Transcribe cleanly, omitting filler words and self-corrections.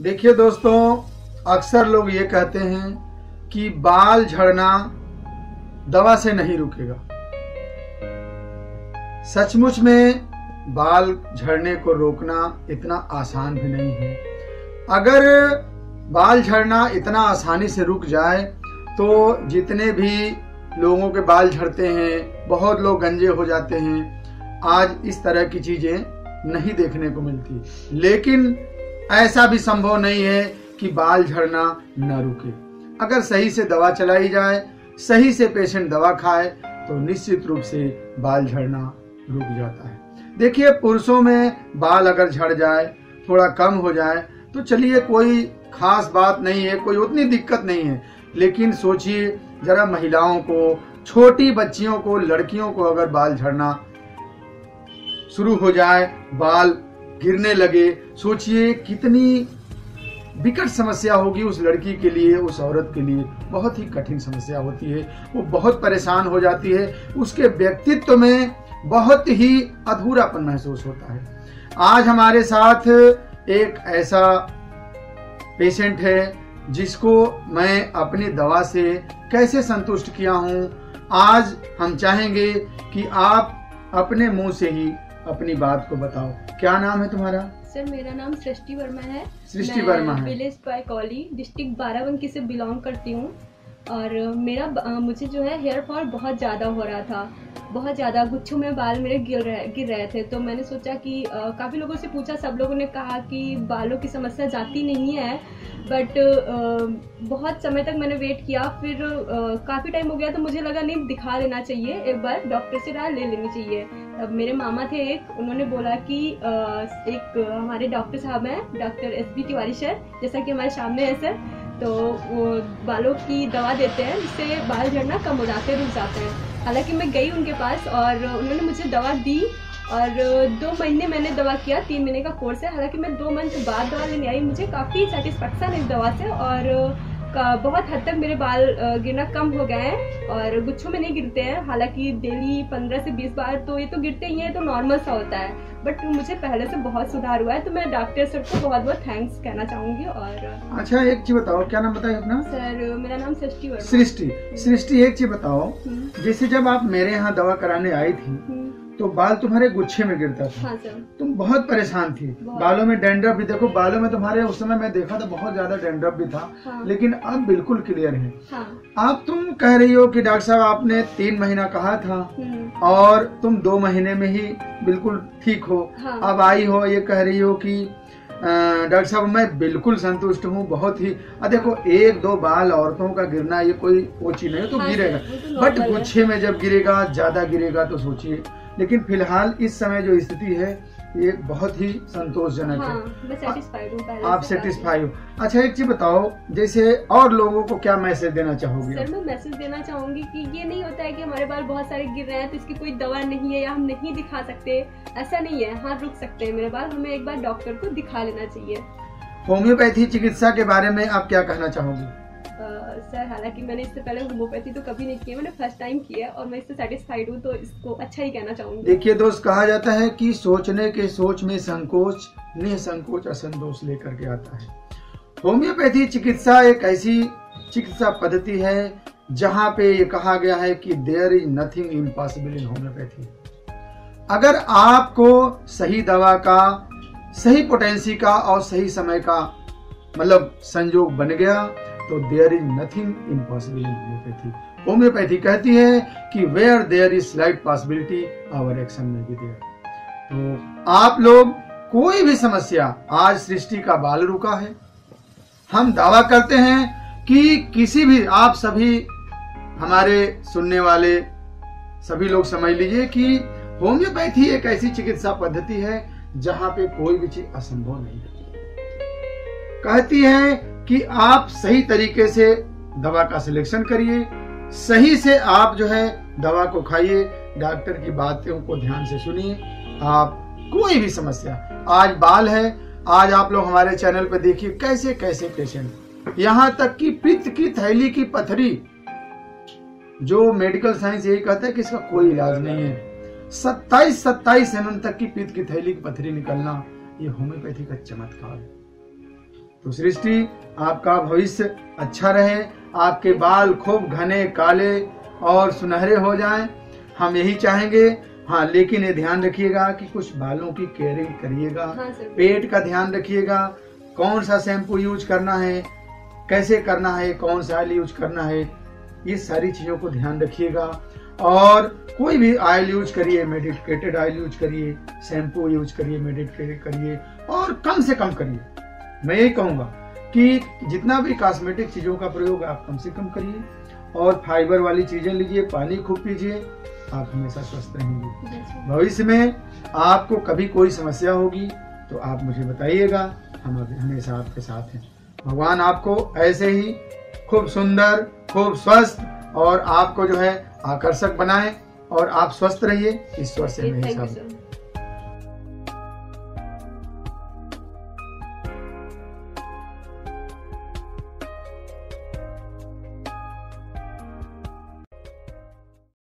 देखिए दोस्तों, अक्सर लोग ये कहते हैं कि बाल झड़ना दवा से नहीं रुकेगा। सचमुच में बाल झड़ने को रोकना इतना आसान भी नहीं है। अगर बाल झड़ना इतना आसानी से रुक जाए तो जितने भी लोगों के बाल झड़ते हैं, बहुत लोग गंजे हो जाते हैं, आज इस तरह की चीजें नहीं देखने को मिलती। लेकिन ऐसा भी संभव नहीं है कि बाल झड़ना न रुके। अगर सही से दवा चलाई जाए, सही से पेशेंट दवा खाए तो निश्चित रूप से बाल झड़ना रुक जाता है। देखिए, पुरुषों में बाल अगर झड़ जाए, थोड़ा कम हो जाए तो चलिए कोई खास बात नहीं है, कोई उतनी दिक्कत नहीं है। लेकिन सोचिए जरा, महिलाओं को, छोटी बच्चियों को, लड़कियों को अगर बाल झड़ना शुरू हो जाए, बाल गिरने लगे, सोचिए कितनी विकट समस्या होगी उस लड़की के लिए, उस औरत के लिए। बहुत ही कठिन समस्या होती है, वो बहुत परेशान हो जाती है, उसके व्यक्तित्व में बहुत ही अधूरापन महसूस होता है। आज हमारे साथ एक ऐसा पेशेंट है जिसको मैं अपनी दवा से कैसे संतुष्ट किया हूं। आज हम चाहेंगे कि आप अपने मुंह से ही अपनी बात को बताओ। क्या नाम है तुम्हारा? सर, मेरा नाम सृष्टि वर्मा है। सृष्टि वर्मा है। विलेज पाइकौली, डिस्ट्रिक्ट बाराबंकी से बिलोंग करती हूँ। और मुझे जो है हेयर फॉल बहुत ज़्यादा हो रहा था, बहुत ज़्यादा गुच्छों में बाल मेरे गिर रहे थे। तो मैंने सोचा कि काफ़ी लोगों से पूछा, सब लोगों ने कहा कि बालों की समस्या जाती नहीं है। बट बहुत समय तक मैंने वेट किया, फिर काफ़ी टाइम हो गया तो मुझे लगा नहीं, दिखा लेना चाहिए, एक बार डॉक्टर से राय ले लेनी चाहिए। अब मेरे मामा थे एक, उन्होंने बोला कि एक हमारे डॉक्टर साहब हैं, डॉक्टर एसबी तिवारी सर, जैसा कि हमारे सामने है सर, तो वो बालों की दवा देते हैं जिससे बाल झड़ना कम हो जाते हैं, रुक जाते हैं। हालांकि मैं गई उनके पास और उन्होंने मुझे दवा दी और 2 महीने मैंने दवा किया, 3 महीने का कोर्स है। हालांकि मैं 2 मंथ बाद दवा लेने आई, मुझे काफ़ी सेटिस्फेक्शन है इस दवा से और बहुत हद तक मेरे बाल गिरना कम हो गए हैं और गुच्छों में नहीं गिरते हैं। हालांकि डेली 15 से 20 बार तो ये तो गिरते ही हैं, तो नॉर्मल सा होता है। बट मुझे पहले से बहुत सुधार हुआ है, तो मैं डॉक्टर सर को बहुत बहुत थैंक्स कहना चाहूँगी। और अच्छा, एक चीज बताओ, क्या नाम बताइए अपना? सर, मेरा नाम सृष्टि वर्मा। सृष्टि, एक चीज बताओ, जैसे जब आप मेरे यहाँ दवा कराने आई थी तो बाल तुम्हारे गुच्छे में गिरता था। हाँ सर। तुम बहुत परेशान थी, बालों में डैंड्रफ भी, देखो बालों में तुम्हारे उस समय मैं देखा था बहुत ज्यादा डैंड्रफ भी था। हाँ। लेकिन अब बिल्कुल क्लियर है। हाँ। अब तुम कह रही हो कि डॉक्टर साहब आपने 3 महीना कहा था और तुम 2 महीने में ही बिल्कुल ठीक हो। हाँ। अब आई हो, ये कह रही हो कि डॉक्टर साहब मैं बिल्कुल संतुष्ट हूँ, बहुत ही। देखो, 1-2 बाल औरतों का गिरना ये कोई ओछी नहीं, तो गिरेगा, बट गुच्छे में जब गिरेगा, ज्यादा गिरेगा तो सोचिए। लेकिन फिलहाल इस समय जो स्थिति है ये बहुत ही संतोषजनक है। मैं सेटिस्फाइड हूँ, आप सेटिस्फाई हो। अच्छा, एक चीज बताओ, जैसे और लोगों को क्या मैसेज देना चाहोगे? सर, मैं मैसेज देना चाहूंगी कि ये नहीं होता है कि हमारे बाल बहुत सारे गिर रहे हैं तो इसकी कोई दवा नहीं है या हम नहीं दिखा सकते, ऐसा नहीं है। हाँ, रुक सकते हैं मेरे बाल, हमें एक बार डॉक्टर को दिखा लेना चाहिए। होम्योपैथी चिकित्सा के बारे में आप क्या कहना चाहोगी? सर, हालांकि मैंने इससे पहले होम्योपैथी तो कभी नहीं की है, मैंने फर्स्ट टाइम की है और मैं इससे सेटिस्फाइड हूँ, तो इसको अच्छा ही कहना चाहूंगी। देखिए दोस्त, कहा जाता है कि सोचने के सोच में संकोच, निसंकोच असंतोष लेकर के आता है। होम्योपैथी चिकित्सा एक ऐसी चिकित्सा पद्धति है जहां पे ये कहा गया है कि there is nothing impossible in homeopathy. अगर आपको सही दवा का, सही पोटेंसी का और सही समय का मतलब संयोग बन गया तो there is nothing impossible in homeopathy. Homeopathy कहती है कि where there is slight possibility our action में बी देयर। तो आप लोग कोई भी समस्या, आज सृष्टि का बाल रुका है, हम दावा करते हैं कि किसी भी, आप सभी हमारे सुनने वाले सभी लोग समझ लीजिए कि होम्योपैथी एक ऐसी चिकित्सा पद्धति है जहां पे कोई भी चीज असंभव नहीं है। कहती है कि आप सही तरीके से दवा का सिलेक्शन करिए, सही से आप जो है दवा को खाइए, डॉक्टर की बातों को ध्यान से सुनिए। आप कोई भी समस्या, आज बाल है, आज आप लोग हमारे चैनल पर देखिए कैसे कैसे पेशेंट, यहाँ तक कि पित्त की थैली की पथरी, जो मेडिकल साइंस यही कहता है कि इसका कोई इलाज नहीं है, 27 mm तक की पित्त की थैली की पथरी निकलना, ये होम्योपैथी का चमत्कार है। तो सृष्टि आपका भविष्य अच्छा रहे, आपके बाल खूब घने काले और सुनहरे हो जाएं, हम यही चाहेंगे। हाँ, लेकिन ये ध्यान रखिएगा कि कुछ बालों की केयरिंग करिएगा। हाँ, पेट का ध्यान रखिएगा, कौन सा शैम्पू यूज करना है, कैसे करना है, कौन सा ऑयल यूज करना है, ये सारी चीजों को ध्यान रखिएगा। और कोई भी ऑयल यूज करिए, मेडिकेटेड ऑयल यूज करिए, शैम्पू यूज करिए, मेडिकेटेड करिए, और कम से कम करिए। मैं यही कहूँगा कि जितना भी कॉस्मेटिक चीज़ों का प्रयोग आप कम से कम करिए, और फाइबर वाली चीज़ें लीजिए, पानी खूब पीजिए, आप हमेशा स्वस्थ रहेंगे। भविष्य में आपको कभी कोई समस्या होगी तो आप मुझे बताइएगा, हम हमेशा आपके साथ हैं। भगवान आपको ऐसे ही खूब सुंदर, खूब स्वस्थ और आपको जो है आकर्षक बनाए, और आप स्वस्थ रहिए। ईश्वर से मेरी